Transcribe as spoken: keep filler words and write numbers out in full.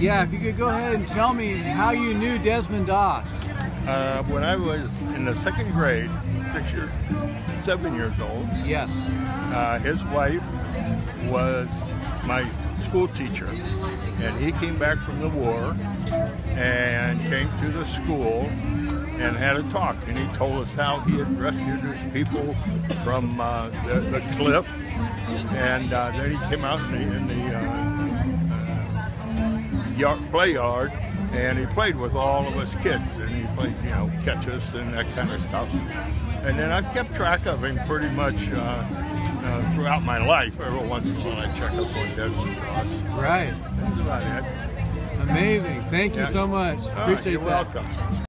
Yeah, if you could go ahead and tell me how you knew Desmond Doss. Uh, when I was in the second grade, six years, seven years old. Yes. Uh, his wife was my school teacher, and he came back from the war and came to the school and had a talk, and he told us how he had rescued his people from uh, the, the cliff, and uh, then he came out in the, in the uh, uh, yard, play yard, and he played with all of us kids, and he played, you know, catch us and that kind of stuff. And then I've kept track of him pretty much uh, uh, throughout my life. Every once in a while I check up on Desmond Doss. Right. That's about it. Amazing. Thank you Yeah. so much. All right, Appreciate you're that. welcome.